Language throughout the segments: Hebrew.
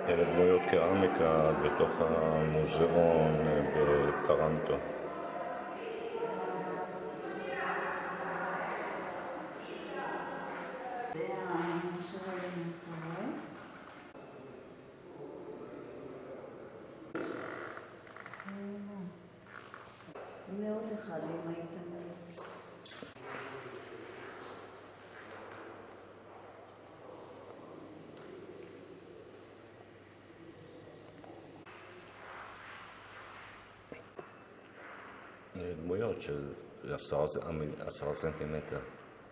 אלה דמויות קרמיקה בתוך המוזיאון בטרנטו. מאוד אחד אם היית מלא. דמויות של 10 סנטימטר.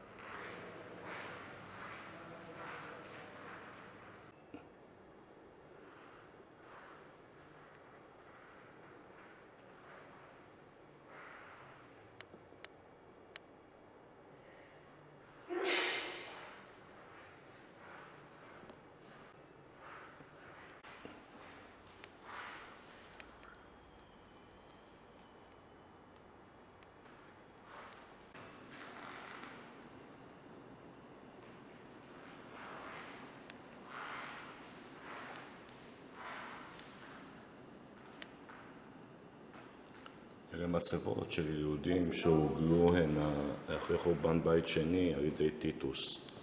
אלה מצבות של יהודים שהוגלו הנה אחרי חורבן בית שני על ידי טיטוס.